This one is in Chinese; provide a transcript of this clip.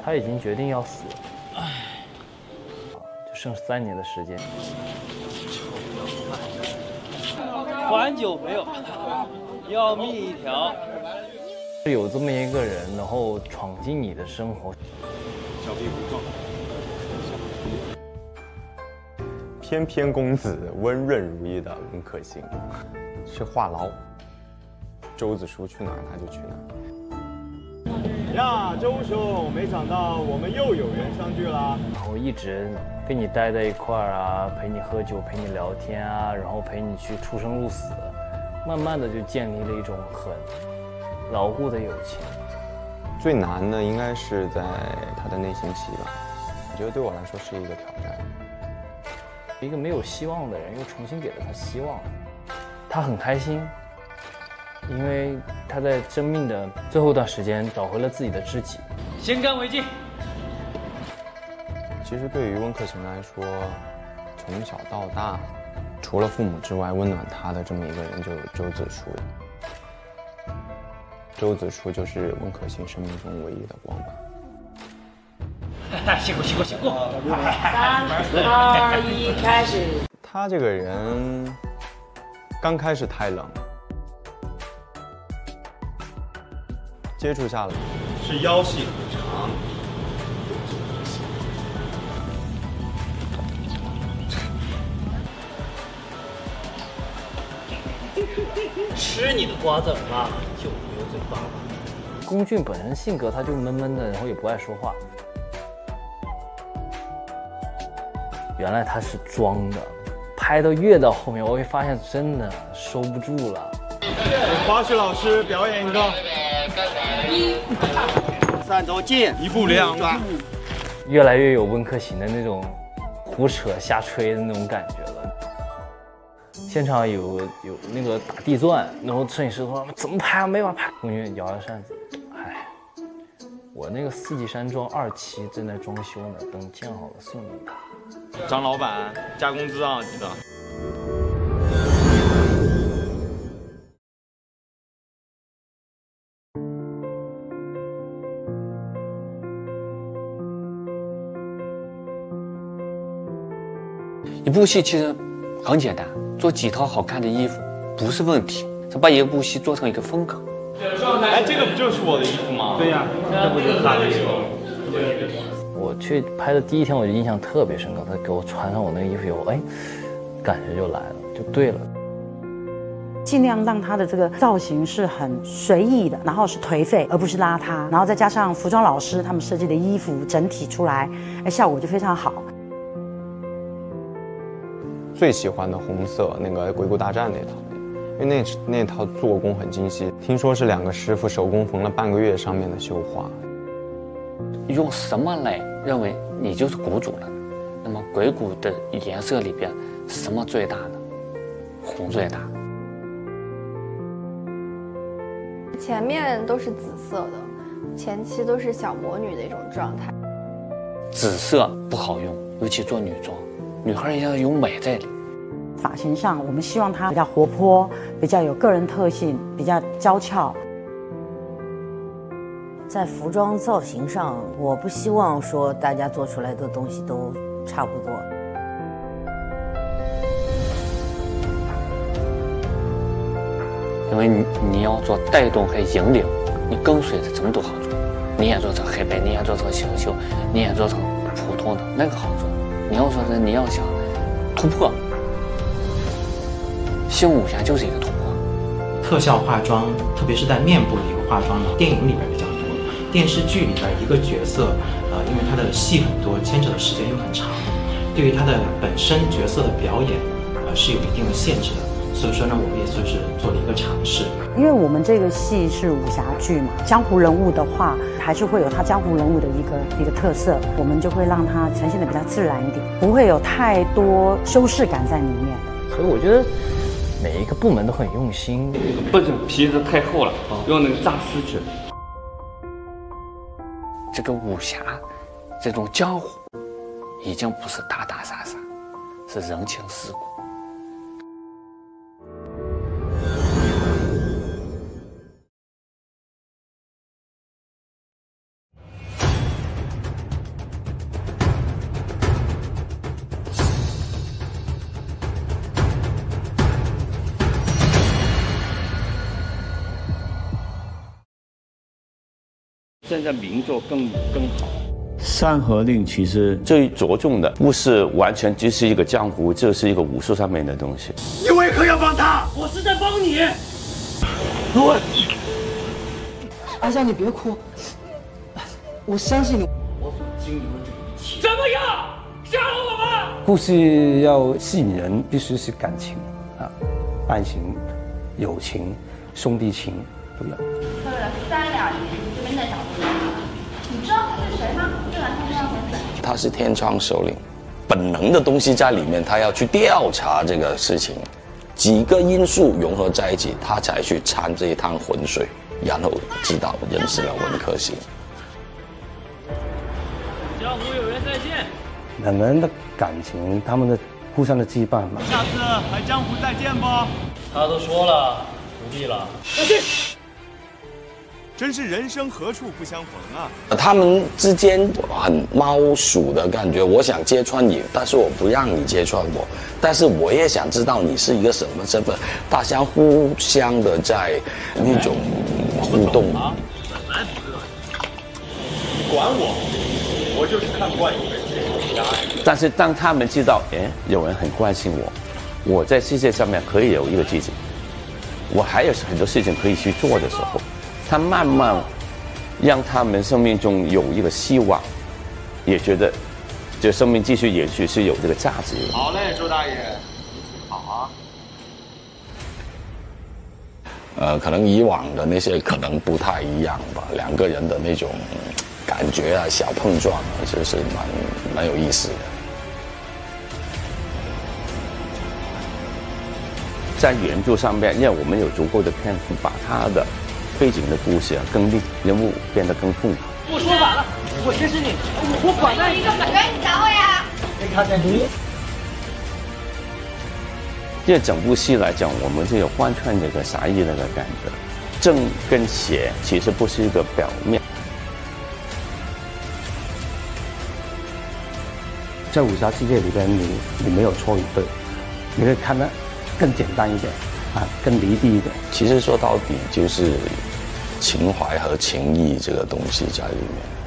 他已经决定要死了，就剩3年的时间。 还酒没有，要命一条。 有这么一个人，然后闯进你的生活， 小臂不壮。翩翩公子，温润如玉的温客行，是话痨。周子舒去哪儿他就去哪儿。呀，周兄，没想到我们又有缘相聚啦！ 然后一直跟你待在一块儿啊，陪你喝酒，陪你聊天啊，然后陪你去出生入死，慢慢的就建立了一种很牢固的友情。 最难的应该是在他的内心戏吧，我觉得对我来说是一个挑战。 一个没有希望的人又重新给了他希望，他很开心，因为他在生命的最后一段时间找回了自己的知己。 先干为敬。 其实对于温客行来说，从小到大，除了父母之外，温暖他的这么一个人就有周子舒。周子舒就是温客行生命中唯一的光吧。 辛苦辛苦辛苦！3、 2、1，开始。 他这个人刚开始太冷，接触下来是腰细很长， 吃你的瓜子儿吧，就留嘴巴吧。 龚俊本身性格他就闷闷的，然后也不爱说话。原来他是装的，拍到越到后面，我会发现真的收不住了。 华胥老师表演一个 3周见 1步2抓， 越来越有温客行的那种胡扯瞎吹的那种感觉了。现场有那个打地钻，然后摄影师说怎么拍啊，没法拍。龚俊摇摇扇子，唉，我那个4季山庄2期正在装修呢，等建好了送你。 张老板加工资啊，记得。 一部戏其实很简单，做几套好看的衣服不是问题，是把一部戏做成一个风格。 哎，这个不就是我的衣服吗？对呀，这不就是他的衣服？ 我去拍的第1天，我就印象特别深刻。他给我穿上我那个衣服以后，哎，感觉就来了，就对了。 尽量让他的这个造型是很随意的，然后是颓废而不是邋遢，然后再加上服装老师他们设计的衣服整体出来，哎，效果就非常好。 最喜欢的红色那个鬼谷大战那套，因为那套做工很精细，听说是2个师傅手工缝了半个月上面的绣花。 用什么来认为你就是谷主呢？那么鬼谷的颜色里边什么最大呢？红最大。 前面都是紫色的，前期都是小魔女的一种状态。 紫色不好用，尤其做女装，女孩要有美在里。 发型上，我们希望它比较活泼，比较有个人特性，比较娇俏。 在服装造型上，我不希望说大家做出来的东西都差不多。 因为你要做带动和引领，你跟随着怎么都好做。你也做成黑白，你也做成新秀，你也做成普通的，那个好做。你要说是你要想突破，新武侠就是一个突破。 特效化妆，特别是在面部的一个化妆呢，电影里边比较多，电视剧里边一个角色，因为他的戏很多，牵扯的时间又很长，对于他的本身角色的表演，是有一定的限制的。所以说呢，我们也算是做了一个尝试。 因为我们这个戏是武侠剧嘛，江湖人物的话，还是会有他江湖人物的一个特色，我们就会让它呈现的比较自然一点，不会有太多修饰感在里面。 所以我觉得每一个部门都很用心。 不是皮子太厚了，用那个炸丝去。这个武侠，这种江湖，已经不是打打杀杀，是人情世故。 现在名作更好。 《山河令》其实最着重的不是完全只是一个江湖，这是一个武术上面的东西。 你为何要帮他？我是在帮你。滚！ 阿香，你别哭，我相信你。 我所经营的这一切，怎么样？杀了我们！ 故事要吸引人，必须是感情啊，爱情、友情、兄弟情都要。 喝了3两银，这边的小姑娘，你知道他是谁吗？这两天要选择。 他是天窗首领，本能的东西在里面，他要去调查这个事情，几个因素融合在一起，他才去掺这一趟浑水，然后知道认识了文科星。 江湖有缘再见。 两个人的感情，他们的互相的羁绊嘛。 下次还江湖再见不？ 他都说了，不必了。 再见。真是人生何处不相逢啊！ 他们之间很猫鼠的感觉，我想揭穿你，但是我不让你揭穿我，但是我也想知道你是一个什么身份，大家互相的在那种互动。 本来不热闹，管我就是看不惯有人这种压力。 但是当他们知道，有人很关心我，我在世界上面可以有一个自己，我还有很多事情可以去做的时候。他慢慢让他们生命中有一个希望，也觉得这生命继续延续是有这个价值的。 好嘞，周大爷，好啊。可能以往的那些可能不太一样吧，两个人的那种感觉啊、小碰撞啊，就是蛮有意思的。 在原著上面，因为我们有足够的篇幅，把他的背景的故事更立，人物变得更丰富。 我说反了，我支持你，我管他一个本人找我呀！ 你看看你。 这整部戏来讲，我们是有贯穿这个侠义那个感觉，正跟邪其实不是一个表面。 在武侠世界里边，你没有错与对，你可以看得更简单一点。更离地一点。 其实说到底就是情怀和情谊这个东西在里面。